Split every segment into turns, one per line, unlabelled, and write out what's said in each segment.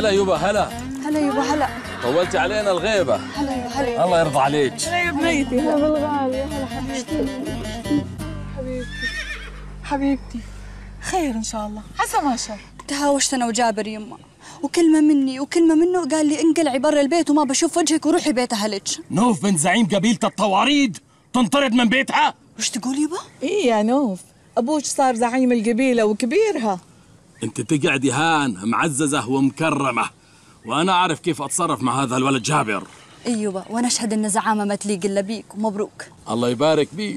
هلا يبا هلا.
هلا يبا هلا.
طولتي علينا الغيبة.
هلا يبا هلا.
الله يرضى عليك.
هلا يا بنيتي. هلا بالغالي. هلا حبيبتي. حبيبتي حبيبتي. خير ان شاء الله. عسى ما شر.
تهاوشت انا وجابر يما، وكلمة مني وكلمة منه قال لي انقلعي برا البيت وما بشوف وجهك وروحي بيت اهلك.
نوف بنت زعيم قبيلة الطواريد تنطرد من بيتها؟
وش تقول يبا؟
ايه يا نوف، ابوك صار زعيم القبيلة وكبيرها.
انت تقعدي هان معززة ومكرمة، وانا اعرف كيف اتصرف مع هذا الولد جابر.
ايوه، وانا اشهد ان زعامة ما تليق الا بيك، ومبروك.
الله يبارك بيك.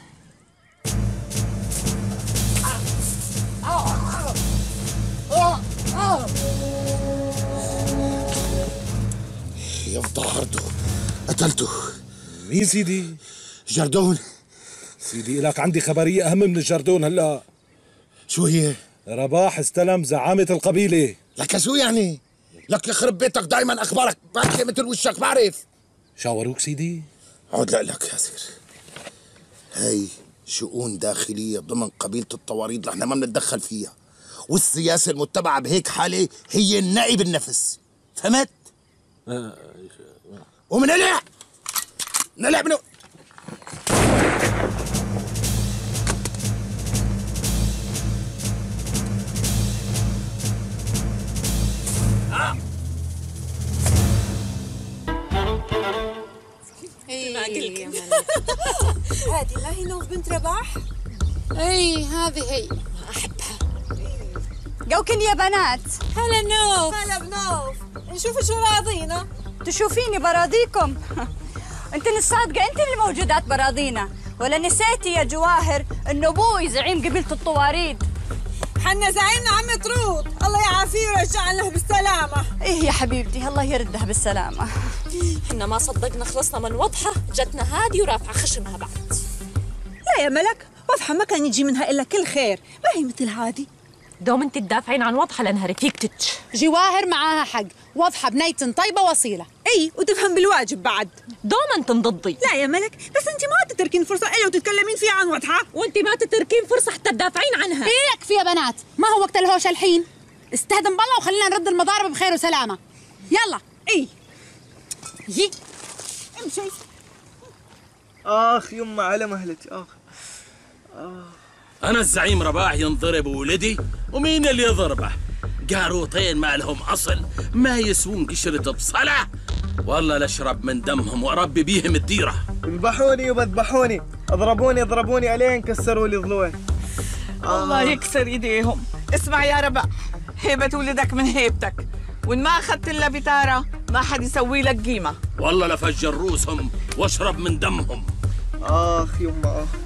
يفضل عرضه، قتلته.
مين سيدي؟
جردون.
سيدي لك عندي خبرية أهم من الجردون هلا.
شو هي؟
رباح استلم زعامة القبيلة.
لك شو يعني؟ لك يخرب بيتك، دايما أخبارك باكية مثل وشك، بعرف.
شاوروك سيدي؟
عود لك يا سير، هاي شؤون داخلية ضمن قبيلة الطواريد، نحن ما بنتدخل فيها، والسياسة المتبعة بهيك حالة هي النائب النفس، فهمت؟ ومن هلا نلع منه.
هذه ما هي نوف بنت رباح؟
اي هذه هي.
احبها.
قوكن يا بنات.
هلا نوف. هلا بنوف. نشوف شو راضينا.
تشوفيني براضيكم. انت الصادقة، انت اللي موجودات براضينا، ولا نسيتي يا جواهر انه ابوي زعيم قبيلة الطواريد؟
حنا زعيمنا عم طرود، الله يعافيه ويرجع له بالسلامة.
ايه يا حبيبتي، الله يردها بالسلامة.
حنا ما صدقنا خلصنا من وضحة، جتنا هادي ورافعة خشمها بعد.
لا يا ملك، وضحة ما كان يجي منها إلا كل خير، ما هي مثل هادي.
دوم انت تدافعين عن وضحة لانها رفيقتك.
جواهر معاها حق، وضحة بنية طيبة وصيلة.
اي وتفهم بالواجب بعد.
دوم انت ضدي.
لا يا ملك، بس انت ما تتركين فرصة إلا وتتكلمين فيها عن وضحة،
وانت ما تتركين فرصة حتى تدافعين عنها.
ايه يكفي يا بنات، ما هو وقت الهوش الحين. استهدم بالله وخلينا نرد المضارب بخير وسلامة. يلا.
اي
يي
امشي.
اخ يما على مهلتي.
انا الزعيم رباح ينضرب ولدي، ومين اللي يضربه؟ قاروطين ما لهم اصل، ما يسوون قشرة بصلة. والله لاشرب من دمهم واربي بيهم الديرة.
يذبحوني وبذبحوني، اضربوني عليهم، كسروا لي ضلوين.
الله يكسر ايديهم. اسمع يا رباح، هيبة ولدك من هيبتك، وان ما اخذت الا بتارة ما حد يسوي لك قيمة.
والله لفجر روسهم واشرب من دمهم.
اخ يما اخ.